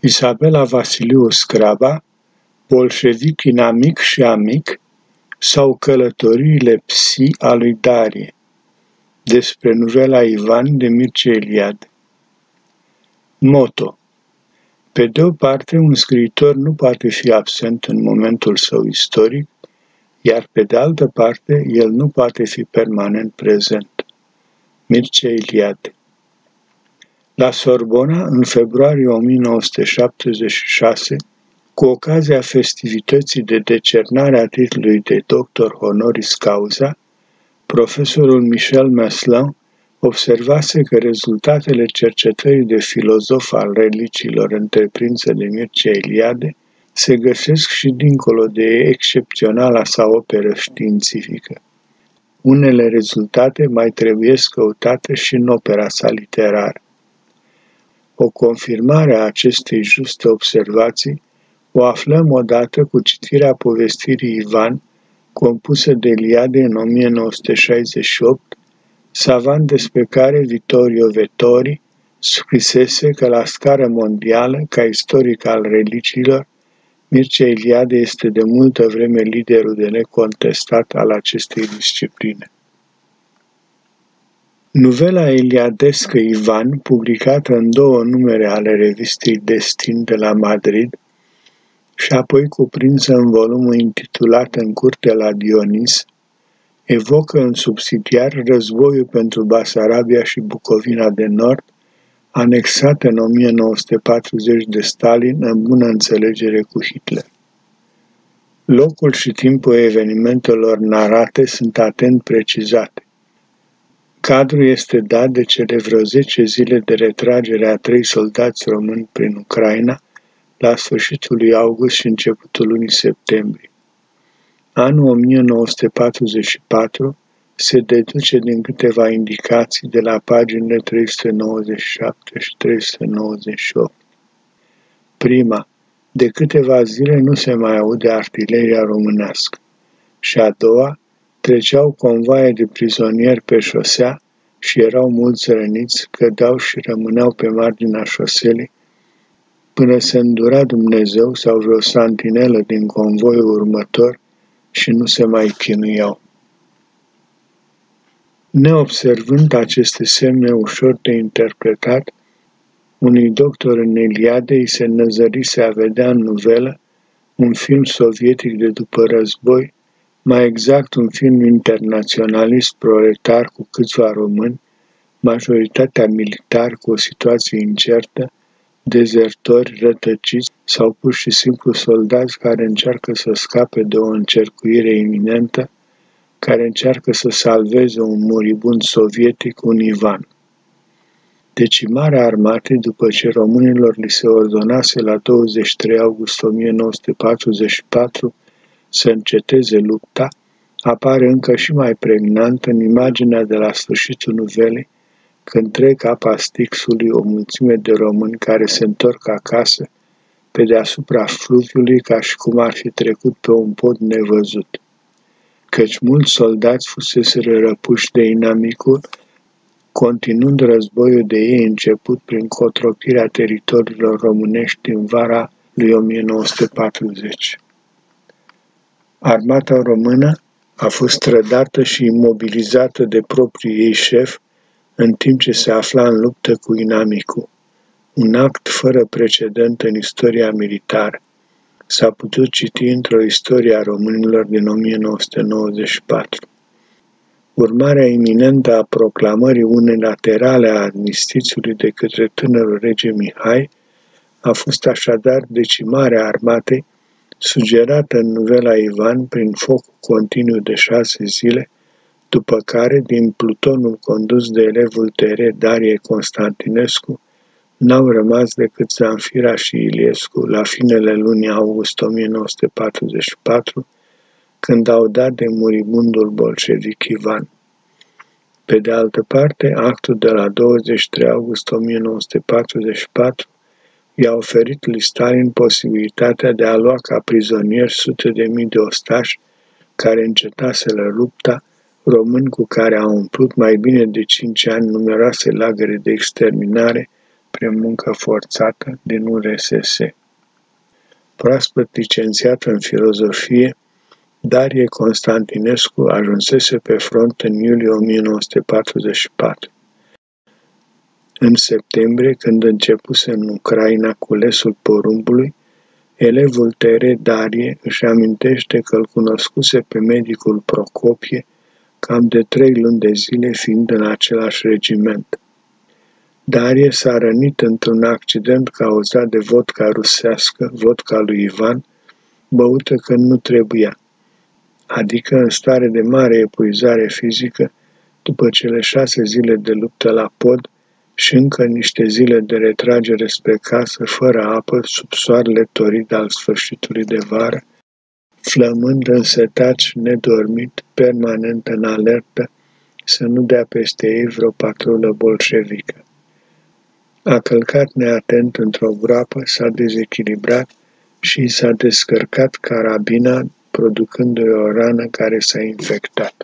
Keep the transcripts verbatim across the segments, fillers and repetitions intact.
Isabela Vasiliu Scraba, Bolșevic inamic și amic sau Călătoriile psi a lui Darie, despre novela Ivan de Mircea Eliade. Moto: pe de o parte, un scriitor nu poate fi absent în momentul său istoric, iar pe de altă parte, el nu poate fi permanent prezent. Mircea Eliade. La Sorbona, în februarie o mie nouă sute șaptezeci și șase, cu ocazia festivității de decernare a titlului de doctor honoris causa, profesorul Michel Meslin observase că rezultatele cercetării de filozof al religiilor întreprinse de Mircea Eliade se găsesc și dincolo de excepționala sa operă științifică. Unele rezultate mai trebuie căutate și în opera sa literară. O confirmare a acestei juste observații o aflăm odată cu citirea povestirii Ivan, compusă de Eliade în o mie nouă sute șaizeci și opt, savant despre care Vittorio Vettori scrisese că la scară mondială, ca istoric al religiilor, Mircea Eliade este de multă vreme liderul de necontestat al acestei discipline. Novela eliadescă Ivan, publicată în două numere ale revistei Destin de la Madrid și apoi cuprinsă în volumul intitulat În curte la Dionis, evocă în subsidiar războiul pentru Basarabia și Bucovina de Nord, anexat în o mie nouă sute patruzeci de Stalin în bună înțelegere cu Hitler. Locul și timpul evenimentelor narate sunt atent precizate. Cadrul este dat de cele vreo zece zile de retragere a trei soldați români prin Ucraina, la sfârșitul lui august și începutul lunii septembrie. Anul o mie nouă sute patruzeci și patru se deduce din câteva indicații de la paginile trei sute nouăzeci și șapte și trei sute nouăzeci și opt. Prima: de câteva zile nu se mai aude artileria românească. Și a doua: treceau convoaie de prizonieri pe șosea și erau mulți răniți, cădeau și rămâneau pe marginea șoselei, până se îndura Dumnezeu sau vreo santinelă din convoiul următor și nu se mai chinuiau. Neobservând aceste semne ușor de interpretat, unui doctor în Eliade îi se năzărise a vedea în novelă un film sovietic de după război, mai exact un film internaționalist proletar cu câțiva români, majoritatea militari cu o situație incertă, dezertori, rătăciți sau pur și simplu soldați care încearcă să scape de o încercuire iminentă, care încearcă să salveze un muribund sovietic, un Ivan. Decimarea armatei, după ce românilor li se ordonase la douăzeci și trei august o mie nouă sute patruzeci și patru să înceteze lupta, apare încă și mai pregnant în imaginea de la sfârșitul novelei, când trec apa Stixului o mulțime de români care se întorc acasă pe deasupra fluviului ca și cum ar fi trecut pe un pod nevăzut. Căci mulți soldați fuseseră răpuși de inamicul, continuând războiul de ei început prin cotropirea teritoriilor românești din vara lui o mie nouă sute patruzeci. Armata română a fost trădată și imobilizată de propriul ei șef în timp ce se afla în luptă cu inamicul, un act fără precedent în istoria militară. S-a putut citi într-o istorie a românilor din o mie nouă sute nouăzeci și patru. Urmarea iminentă a proclamării unilaterale a armistițiului de către tânărul rege Mihai a fost așadar decimarea armatei, sugerată în novela Ivan prin focul continuu de șase zile, după care, din plutonul condus de elevul Tere Darie Constantinescu, n-au rămas decât Zanfira și Iliescu la finele lunii august o mie nouă sute patruzeci și patru, când au dat de muribundul bolșevic Ivan. Pe de altă parte, actul de la douăzeci și trei august o mie nouă sute patruzeci și patru i-a oferit lui Stalin posibilitatea de a lua ca prizonieri sute de mii de ostași care încetaseră lupta, români cu care a umplut mai bine de cinci ani numeroase lagăre de exterminare prin muncă forțată din U R S S. Proaspăt licențiat în filozofie, Darie Constantinescu ajunsese pe front în iulie o mie nouă sute patruzeci și patru. În septembrie, când începuse în Ucraina culesul porumbului, elevul Tere Darie își amintește că îl cunoscuse pe medicul Procopie cam de trei luni de zile fiind în același regiment. Darie s-a rănit într-un accident cauzat de vodka rusească, vodka lui Ivan, băută când nu trebuia, adică în stare de mare epuizare fizică după cele șase zile de luptă la pod și încă niște zile de retragere spre casă fără apă sub soarele torid al sfârșitului de vară, flămând însetat și nedormit, permanent în alertă, să nu dea peste ei vreo patrulă bolșevică. A călcat neatent într-o groapă, s-a dezechilibrat și s-a descărcat carabina, producându-i o rană care s-a infectat.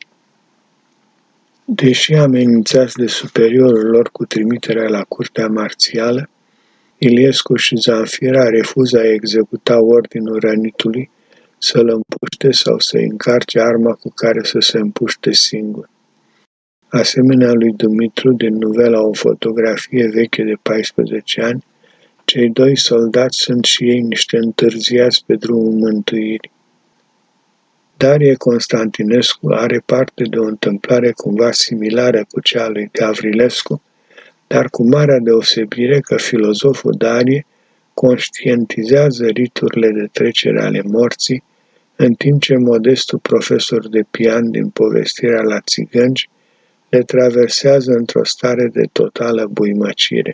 Deși amenințați de superiorul lor cu trimiterea la curtea marțială, Iliescu și Zanfira refuză a executa ordinul rănitului să-l împuște sau să-i încarce arma cu care să se împuște singur. Asemenea lui Dumitru din novela O fotografie veche de paisprezece ani, cei doi soldați sunt și ei niște întârziați pe drumul mântuirii. Darie Constantinescu are parte de o întâmplare cumva similară cu cea a lui Gavrilescu, dar cu marea deosebire că filozoful Darie conștientizează riturile de trecere ale morții, în timp ce modestul profesor de pian din povestirea La țigănci le traversează într-o stare de totală buimăcire.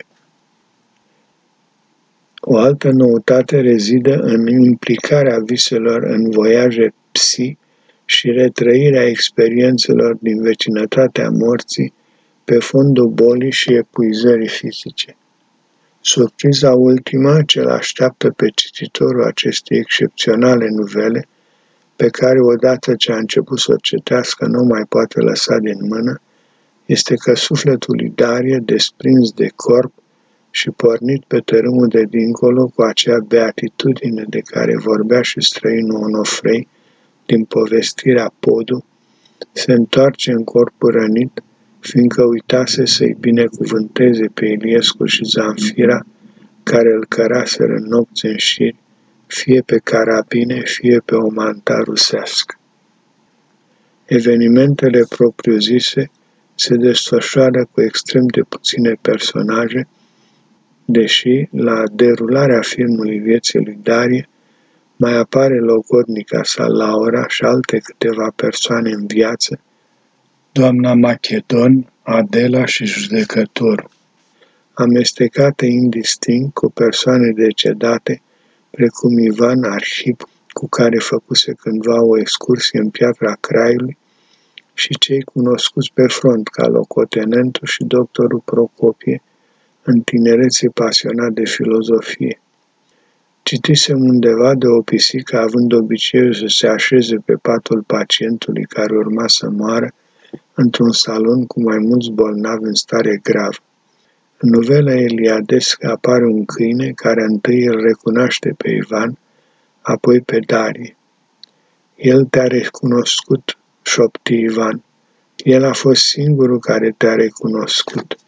O altă noutate rezidă în implicarea viselor în voiaje psi și retrăirea experiențelor din vecinătatea morții pe fondul bolii și epuizării fizice. Surpriza ultima ce îl așteaptă pe cititorul acestei excepționale novele, pe care odată ce a început să o citească nu mai poate lăsa din mână, este că sufletul lui Darie, desprins de corp și pornit pe tărâmul de dincolo cu acea beatitudine de care vorbea și străinul Onofrei din povestirea Podu, se întoarce în corpul rănit, fiindcă uitase să-i binecuvânteze pe Iliescu și Zanfira, care îl căraseră în nopți în șir, fie pe carabine, fie pe o manta rusească. Evenimentele propriu-zise se desfășoară cu extrem de puține personaje, deși, la derularea filmului vieții lui Darie, mai apare logodnica sa Laura și alte câteva persoane în viață, doamna Machedon, Adela și judecătorul, amestecate indistinct cu persoane decedate, precum Ivan Arhip, cu care făcuse cândva o excursie în Piatra Craiului, și cei cunoscuți pe front ca locotenentul și doctorul Procopie, în tinerețe pasionat de filozofie. Citisem undeva de o pisică având obiceiul să se așeze pe patul pacientului care urma să moară într-un salon cu mai mulți bolnavi în stare gravă. În novela eliadescă apare un câine care întâi îl recunoaște pe Ivan, apoi pe Darie. El te-a recunoscut, șopti Ivan. El a fost singurul care te-a recunoscut.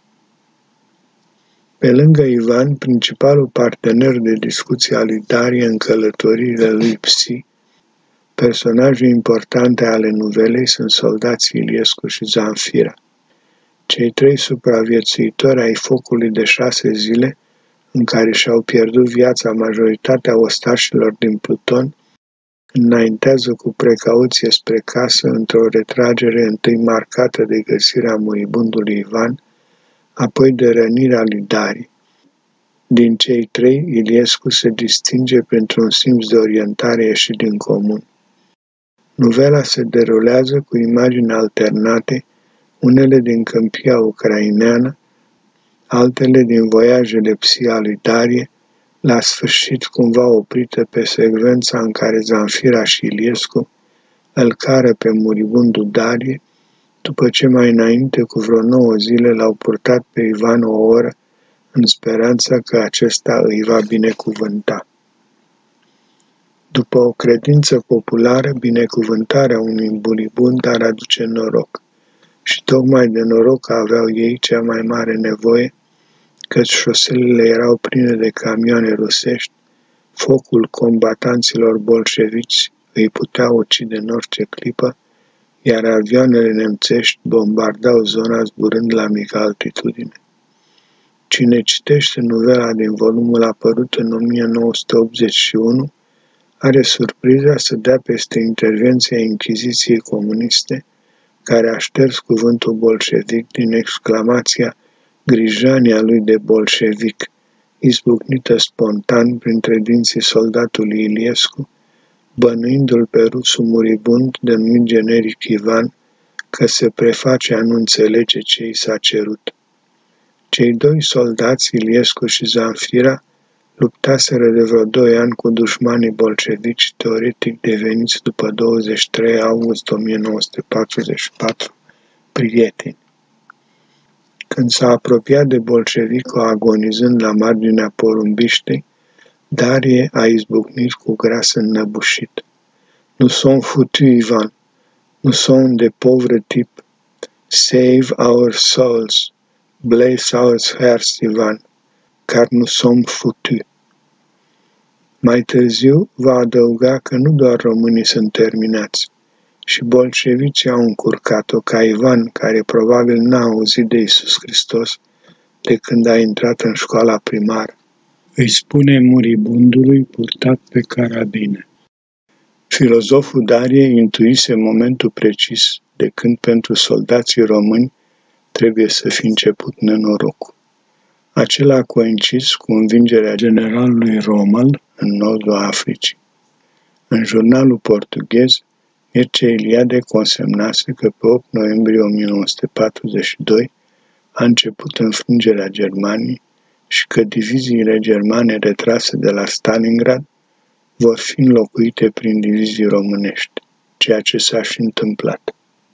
Pe lângă Ivan, principalul partener de discuție al lui Darie în călătoriile lui Psi, personaje importante ale novelei sunt soldații Iliescu și Zanfira. Cei trei supraviețuitori ai focului de șase zile, în care și-au pierdut viața majoritatea ostașilor din Pluton, înaintează cu precauție spre casă într-o retragere întâi marcată de găsirea moribundului Ivan, apoi de rănirea lui Darie. Din cei trei, Iliescu se distinge printr-un simț de orientare ieșit din comun. Novela se derulează cu imagini alternate, unele din câmpia ucraineană, altele din voiajele psi ale lui Darie, la sfârșit cumva oprită pe secvența în care Zanfira și Iliescu îl cară pe moribundul Darie, după ce mai înainte cu vreo nouă zile l-au purtat pe Ivan o oră în speranța că acesta îi va binecuvânta. După o credință populară, binecuvântarea unui buribund ar aduce noroc. Și tocmai de noroc aveau ei cea mai mare nevoie, căci șoselele erau pline de camioane rusești, focul combatanților bolșevici îi putea ucide în orice clipă, iar avioanele nemțești bombardau zona zburând la mică altitudine. Cine citește novela din volumul apărut în o mie nouă sute optzeci și unu are surpriza să dea peste intervenția Inchiziției comuniste, care a șters cuvântul bolșevic din exclamația Grijania lui de bolșevic, izbucnită spontan printre dinții soldatului Iliescu, bănuindu-l pe rusul muribund denumit generic Ivan că se preface a nu înțelege ce i s-a cerut. Cei doi soldați, Iliescu și Zanfira, luptaseră de vreo doi ani cu dușmanii bolșevici, teoretic deveniți după douăzeci și trei august o mie nouă sute patruzeci și patru, prieteni. Când s-a apropiat de bolșevico agonizând la marginea porumbiștei, Darie a izbucnit cu gras înnăbușit. Nous sommes foutus, Ivan. Nous sommes de pauvres types. Save our souls. Bless our hearts, Ivan. Car nous sommes foutus. Mai târziu va adăuga că nu doar românii sunt terminați, și bolșevicii au încurcat-o ca Ivan, care probabil n-a auzit de Iisus Hristos de când a intrat în școala primară. Îi spune muribundului purtat pe carabine. Filozoful Darie intuise momentul precis de când pentru soldații români trebuie să fi început nenorocul. Acela a coincis cu învingerea generalului Rommel în nordul Africii. În jurnalul portughez, Mircea Eliade consemnase că pe opt noiembrie o mie nouă sute patruzeci și doi a început înfrângerea Germaniei și că diviziile germane retrase de la Stalingrad vor fi înlocuite prin divizii românești, ceea ce s-a și întâmplat.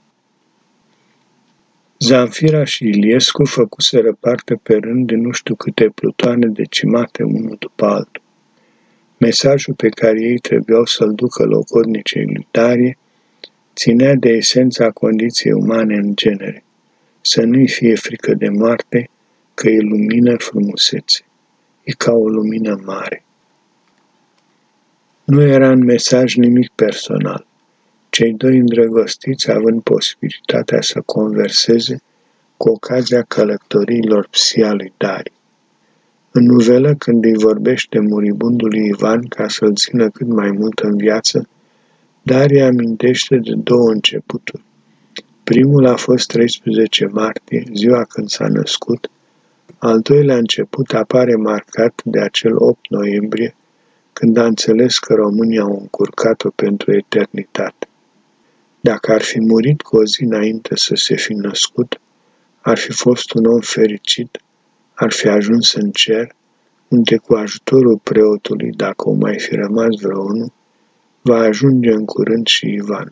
Zanfira și Iliescu făcuseră parte pe rând de nu știu câte plutoane decimate unul după altul. Mesajul pe care ei trebuiau să-l ducă logodnicei lui Darie ținea de esența condiției umane în genere, să nu-i fie frică de moarte, că e lumină frumusețe, e ca o lumină mare. Nu era în mesaj nimic personal, cei doi îndrăgostiți având posibilitatea să converseze cu ocazia călătoriilor psi a lui Darie. În novelă, când îi vorbește muribundului Ivan ca să-l țină cât mai mult în viață, Darie amintește de două începuturi. Primul a fost treisprezece martie, ziua când s-a născut, al doilea început apare marcat de acel opt noiembrie, când a înțeles că România au încurcat-o pentru eternitate. Dacă ar fi murit cu o zi înainte să se fi născut, ar fi fost un om fericit, ar fi ajuns în cer, unde cu ajutorul preotului, dacă o mai fi rămas vreunul, va ajunge în curând și Ivan.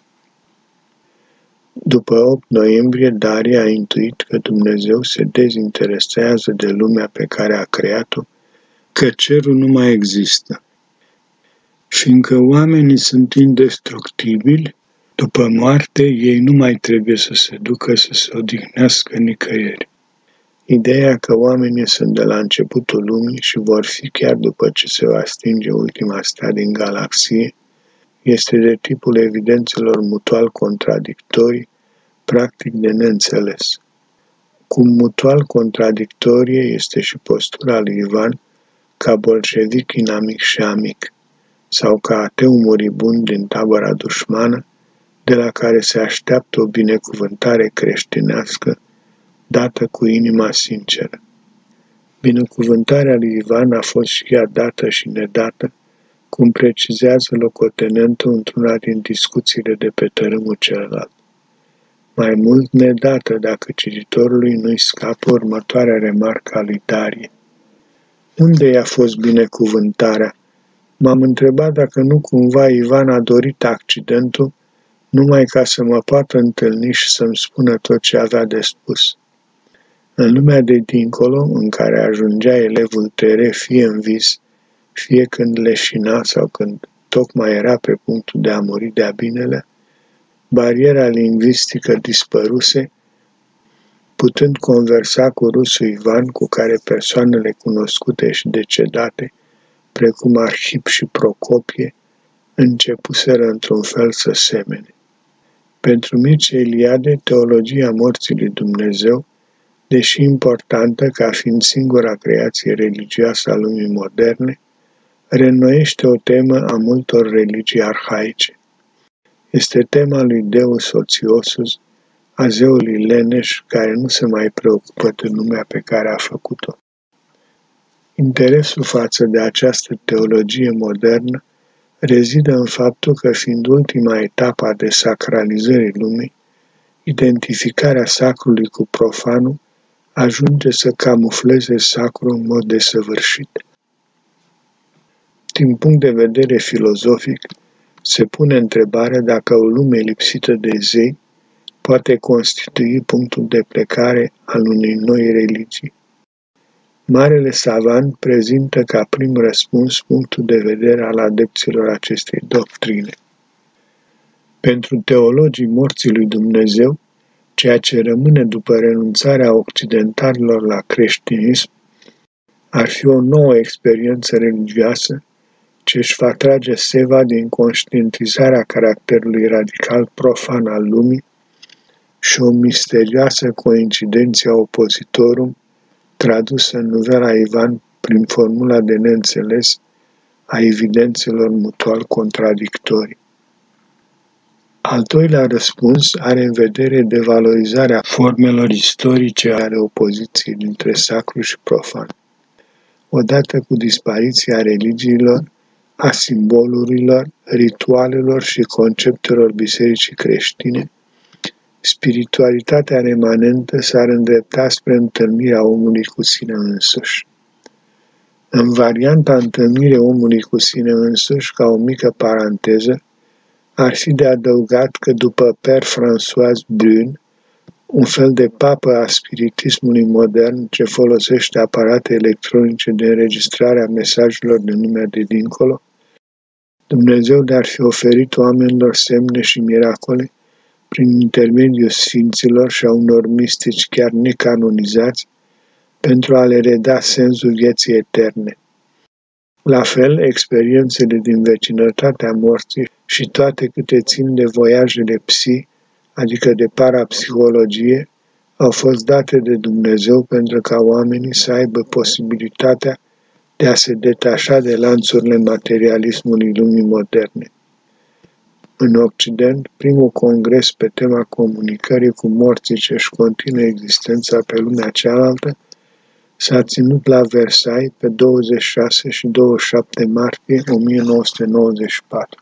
După opt noiembrie, Darie a intuit că Dumnezeu se dezinteresează de lumea pe care a creat-o, că cerul nu mai există. Fiindcă oamenii sunt indestructibili, după moarte ei nu mai trebuie să se ducă să se odihnească nicăieri. Ideea că oamenii sunt de la începutul lumii și vor fi chiar după ce se va stinge ultima stea din galaxie, este de tipul evidențelor mutual contradictorii, practic de neînțeles. Cum mutual contradictorie este și postura lui Ivan ca bolșevic inamic și amic, sau ca ateu muribund din tabăra dușmană, de la care se așteaptă o binecuvântare creștinească, dată cu inima sinceră. Binecuvântarea lui Ivan a fost și ea dată și nedată, cum precizează locotenentul într-una din discuțiile de pe tărâmul celălalt. Mai mult nedată dacă cititorului nu-i scapă următoarea remarcă a lui Darie. Unde i-a fost binecuvântarea? M-am întrebat dacă nu cumva Ivan a dorit accidentul numai ca să mă poată întâlni și să-mi spună tot ce avea de spus. În lumea de dincolo, în care ajungea elevul Tere fie în vis, fie când leșina sau când tocmai era pe punctul de a muri de-a binele, bariera lingvistică dispăruse, putând conversa cu rusul Ivan, cu care persoanele cunoscute și decedate, precum Arhip și Procopie, începuseră într-un fel să semene. Pentru Mircea Eliade, teologia morții lui Dumnezeu, deși importantă ca fiind singura creație religioasă a lumii moderne, reînnoiește o temă a multor religii arhaice. Este tema lui Deus Ociosus, a zeului leneș, care nu se mai preocupă de lumea pe care a făcut-o. Interesul față de această teologie modernă rezidă în faptul că, fiind ultima etapă a desacralizării lumii, identificarea sacrului cu profanul ajunge să camufleze sacrul în mod desăvârșit. Din punct de vedere filozofic, se pune întrebarea dacă o lume lipsită de zei poate constitui punctul de plecare al unei noi religii. Marele savant prezintă ca prim răspuns punctul de vedere al adepților acestei doctrine. Pentru teologii morții lui Dumnezeu, ceea ce rămâne după renunțarea occidentalilor la creștinism ar fi o nouă experiență religioasă ce își va trage seva din conștientizarea caracterului radical profan al lumii și o misterioasă coincidență opozitorum tradusă în novela Ivan prin formula de neînțeles a evidențelor mutual contradictorii. Al doilea răspuns are în vedere devalorizarea formelor istorice ale opoziției dintre sacru și profan. Odată cu dispariția religiilor, a simbolurilor, ritualelor și conceptelor bisericii creștine, spiritualitatea remanentă s-ar îndrepta spre întâlnirea omului cu sine însuși. În varianta întâlnire omului cu sine însuși, ca o mică paranteză, ar fi de adăugat că după Père François Brune, un fel de papă a spiritismului modern ce folosește aparate electronice de înregistrare a mesajelor din lumea de dincolo, Dumnezeu le-ar fi oferit oamenilor semne și miracole prin intermediul sfinților și a unor mistici chiar necanonizați pentru a le reda sensul vieții eterne. La fel, experiențele din vecinătatea morții și toate câte țin de voiajele psi, adică de parapsihologie, au fost date de Dumnezeu pentru ca oamenii să aibă posibilitatea de a se detașa de lanțurile materialismului lumii moderne. În Occident, primul congres pe tema comunicării cu morții ce își continuă existența pe lumea cealaltă s-a ținut la Versailles pe douăzeci și șase și douăzeci și șapte martie o mie nouă sute nouăzeci și patru.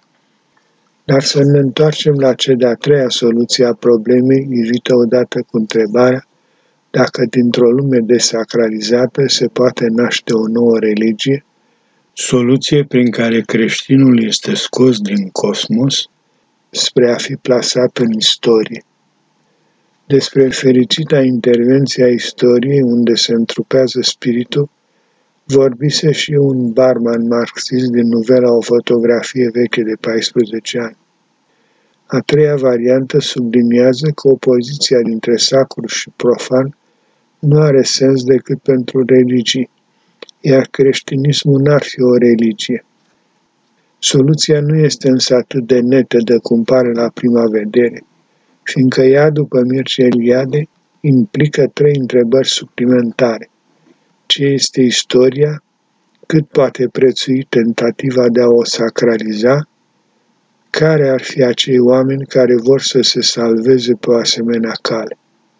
Dar să ne întoarcem la cea de-a treia soluție a problemei, ivită odată cu întrebarea dacă dintr-o lume desacralizată se poate naște o nouă religie, soluție prin care creștinul este scos din cosmos spre a fi plasat în istorie. Despre fericita intervenție a istoriei unde se întrupează spiritul, vorbise și un barman marxist din novela O fotografie veche de paisprezece ani. A treia variantă subliniază că opoziția dintre sacru și profan nu are sens decât pentru religii, iar creștinismul n-ar fi o religie. Soluția nu este însă atât de netedă cum pare la prima vedere, fiindcă ea, după Mircea Eliade, implică trei întrebări suplimentare. Ce este istoria? Cât poate prețui tentativa de a o sacraliza? Care ar fi acei oameni care vor să se salveze pe o asemenea cale?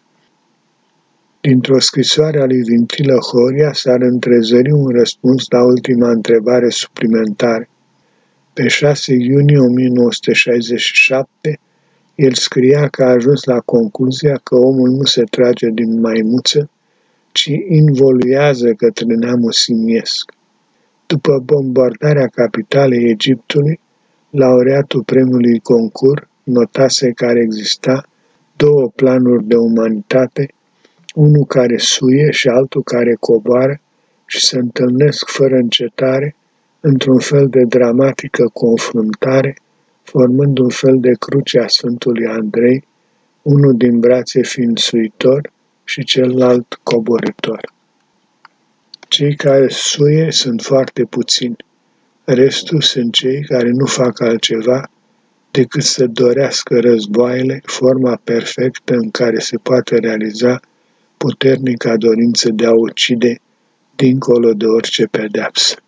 Dintr-o scrisoare a lui Vintilă Horia s-ar întrezări un răspuns la ultima întrebare suplimentare. Pe șase iunie o mie nouă sute șaizeci și șapte, el scria că a ajuns la concluzia că omul nu se trage din maimuță, ci involuează către neamul simiesc. După bombardarea capitalei Egiptului, laureatul premiului Goncourt notase că ar exista două planuri de umanitate unul care suie și altul care coboară și se întâlnesc fără încetare într-un fel de dramatică confruntare, formând un fel de cruce a Sfântului Andrei, unul din brațe fiind suitor și celălalt coborător. Cei care suie sunt foarte puțini, restul sunt cei care nu fac altceva decât să dorească războaiele, forma perfectă în care se poate realiza puternica dorință de a ucide dincolo de orice pedeapsă.